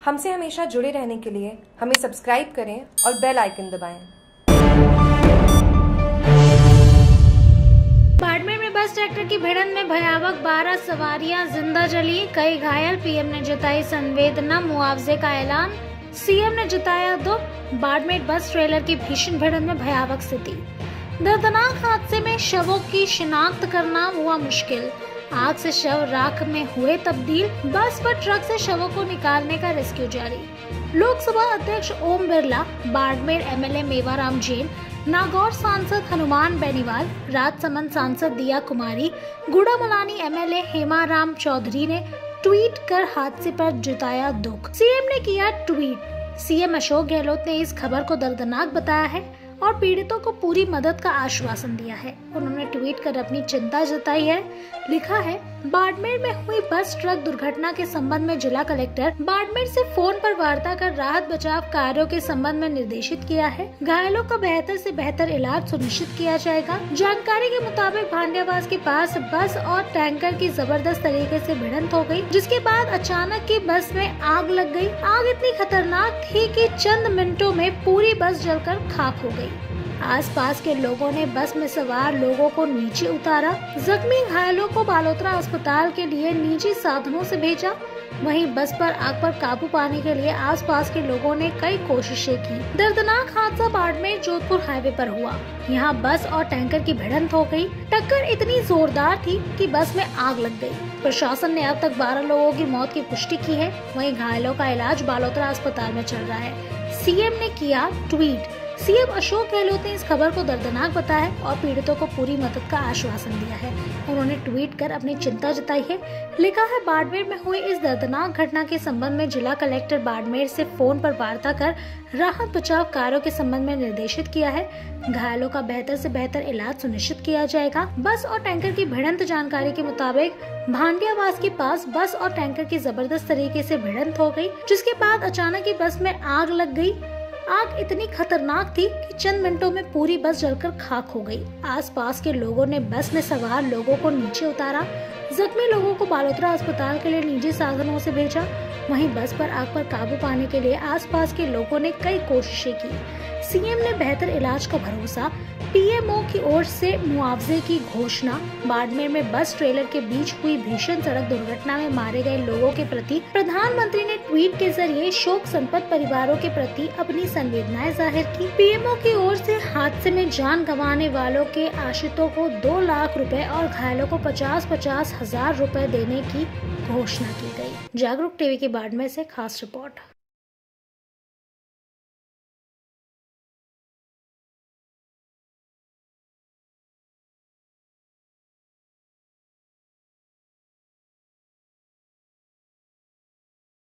हमसे हमेशा जुड़े रहने के लिए हमें सब्सक्राइब करें और बेल आइकन दबाएं। बाड़मेर में बस ट्रैक्टर की भिड़ंत में भयावह 12 सवारियां जिंदा जली, कई घायल। पीएम ने जताई संवेदना, मुआवजे का ऐलान। सीएम ने जताया दुख। बाड़मेर बस ट्रेलर की भीषण भिड़ंत में भयावह स्थिति। दर्दनाक हादसे में शवों की शिनाख्त करना हुआ मुश्किल। आग से शव राख में हुए तब्दील। बस पर ट्रक से शवों को निकालने का रेस्क्यू जारी। लोकसभा अध्यक्ष ओम बिरला, बाड़मेर एमएलए मेवाराम जैन, नागौर सांसद हनुमान बेनीवाल, राजसमंद सांसद दिया कुमारी, गुड़ामलानी एमएलए हेमाराम चौधरी ने ट्वीट कर हादसे पर जताया दुख। सीएम ने किया ट्वीट। सीएम अशोक गहलोत ने इस खबर को दर्दनाक बताया है और पीड़ितों को पूरी मदद का आश्वासन दिया है। उन्होंने ट्वीट कर अपनी चिंता जताई है। लिखा है, बाड़मेर में हुई बस ट्रक दुर्घटना के संबंध में जिला कलेक्टर बाड़मेर से फोन पर वार्ता कर राहत बचाव कार्यों के संबंध में निर्देशित किया है। घायलों का बेहतर से बेहतर इलाज सुनिश्चित किया जाएगा। जानकारी के मुताबिक भांडियावास के पास बस और टैंकर की जबरदस्त तरीके से भिड़ंत हो गई, जिसके बाद अचानक की बस में आग लग गई। आग इतनी खतरनाक थी कि चंद मिनटों में पूरी बस जलकर खाक हो गई। आसपास के लोगों ने बस में सवार लोगों को नीचे उतारा। जख्मी घायलों को बालोतरा अस्पताल के लिए निजी साधनों से भेजा। वहीं बस पर आग पर काबू पाने के लिए आसपास के लोगों ने कई कोशिशें की। दर्दनाक हादसा बाड़मेर जोधपुर हाईवे पर हुआ। यहाँ बस और टैंकर की भिड़ंत हो गई। टक्कर इतनी जोरदार थी कि बस में आग लग गई। प्रशासन ने अब तक 12 लोगों की मौत की पुष्टि की है। वहीं घायलों का इलाज बालोतरा अस्पताल में चल रहा है। सीएम ने किया ट्वीट। सीएम अशोक गहलोत ने इस खबर को दर्दनाक बताया और पीड़ितों को पूरी मदद का आश्वासन दिया है। उन्होंने ट्वीट कर अपनी चिंता जताई है। लिखा है, बाड़मेर में हुई इस दर्दनाक घटना के संबंध में जिला कलेक्टर बाड़मेर से फोन पर वार्ता कर राहत बचाव कार्यों के संबंध में निर्देशित किया है। घायलों का बेहतर से बेहतर इलाज सुनिश्चित किया जाएगा। बस और टैंकर की भिड़ंत जानकारी के मुताबिक भांडियावास के पास बस और टैंकर की जबरदस्त तरीके से भिड़ंत हो गई, जिसके बाद अचानक ही बस में आग लग गई। आग इतनी खतरनाक थी कि चंद मिनटों में पूरी बस जलकर खाक हो गई। आसपास के लोगों ने बस में सवार लोगों को नीचे उतारा। जख्मी लोगों को बालोतरा अस्पताल के लिए निजी साधनों से भेजा। वहीं बस पर आग पर काबू पाने के लिए आसपास के लोगों ने कई कोशिशें की। सीएम ने बेहतर इलाज का भरोसा। पीएमओ की ओर से मुआवजे की घोषणा। बाड़मेर में बस ट्रेलर के बीच हुई भीषण सड़क दुर्घटना में मारे गए लोगों के प्रति प्रधानमंत्री ने ट्वीट के जरिए शोक संतप्त परिवारों के प्रति अपनी संवेदनाएं जाहिर की। पीएमओ की ओर से हादसे में जान गंवाने वालों के आश्रितों को 2 लाख रुपए और घायलों को 50-50 हजार रुपए देने की घोषणा की गई। जागरूक टीवी की बाड़मेर से खास रिपोर्ट।